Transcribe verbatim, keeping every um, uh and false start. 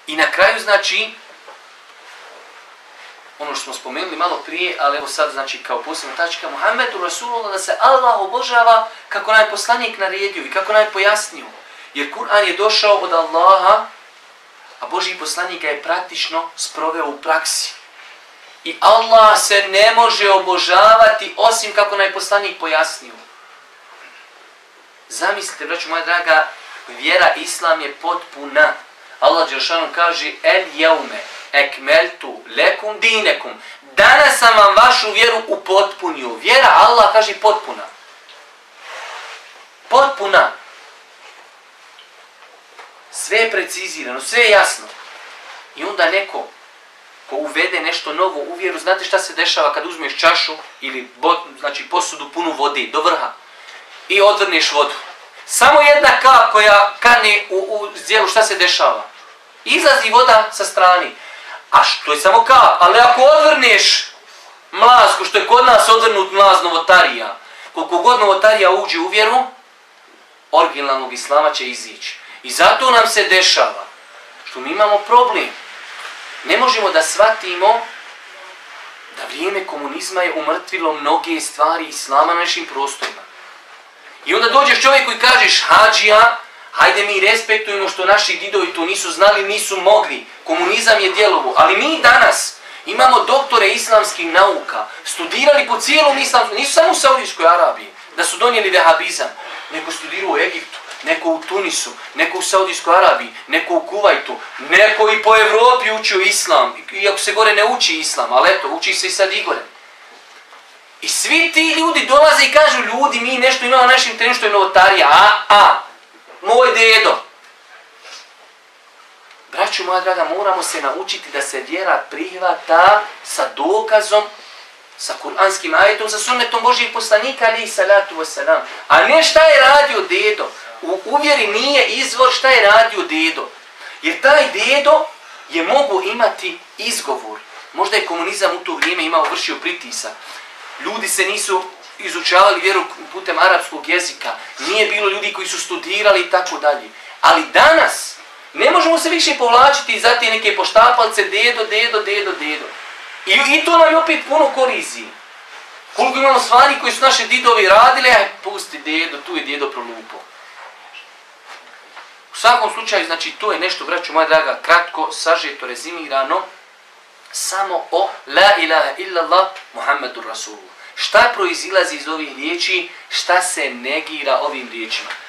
I na kraju, znači, ono što smo spomenuli malo prije, ali evo sad, znači, kao posebna tačka, Muhammedu Rasulullah, da se Allah obožava kako nam je poslanik naredio i kako nam je pojasnio. Jer Kur'an je došao od Allaha, a Božji poslanik ga je praktično sproveo u praksi. I Allah se ne može obožavati osim kako nam je poslanik pojasnio. Zamislite, braćo moja draga, vjera Islam je potpuna. Allah dželešanu kaže: El jeume ekmeltu lekum dinekum. Danas sam vam vašu vjeru upotpunio. Vjera, Allah kaže, potpuna. Potpuna. Sve je precizirano, sve je jasno. I onda neko ko uvede nešto novo u vjeru, znate šta se dešava kad uzmeš čašu ili znači posudu punu vode do vrha i odvrneš vodu. Samo jedna kap koja kane u, u zdjelu, šta se dešava? Izlazi voda sa strane. A što je samo kap, ali ako odvrneš mlaz, ko što je kod nas odvrnut mlaz novotarija, koliko god novotarija uđe u vjeru, originalnog islama će izići. I zato nam se dešava što mi imamo problem. Ne možemo da shvatimo da vrijeme komunizma je umrtvilo mnoge stvari islama na našim prostorima. I onda dođeš čovjeku i kažeš: hadžija, hajde mi respektujemo što naši didovi to nisu znali, nisu mogli. Komunizam je djelovo. Ali mi danas imamo doktore islamskih nauka, studirali po cijelom islamskom, nisu samo u Saudijskoj Arabiji, da su donijeli vehabizam. Neko studirao u Egiptu, neko u Tunisu, neko u Saudijskoj Arabiji, neko u Kuvajtu, neko i po Evropi učio islam, iako se gore ne uči islam, ali eto, uči se i sad i gore. I svi ti ljudi dolaze i kažu: ljudi, mi nešto imamo na našim terenu što je novotarija. A, a, moj dedo. Braćo moja draga, moramo se naučiti da se vjera prihvata sa dokazom, sa kuranskim ajetom, sa sunnetom Božijeg poslanika, alejhi salatu vesselam. A ne šta je radio dedo. U uvjeri nije izvor šta je radio dedo. Jer taj dedo je mogu imati izgovor. Možda je komunizam u to vrijeme imao, vršio pritisak. Ljudi se nisu izučavali vjeru putem arapskog jezika. Nije bilo ljudi koji su studirali i tako dalje. Ali danas ne možemo se više povlačiti za te neke poštapalce dedo, dedo, dedo, dedo. I, i to nam je opet puno kolizije. Koliko imamo stvari koji su naše didovi radile, pusti dedo, tu je dedo prolupo. U svakom slučaju, znači, to je nešto, braćo moja draga, kratko, sažeto, rezimirano, samo o la ilaha illallah Muhammedur Rasulullah. Šta proizilazi iz ovih riječi, šta se negira ovim riječima?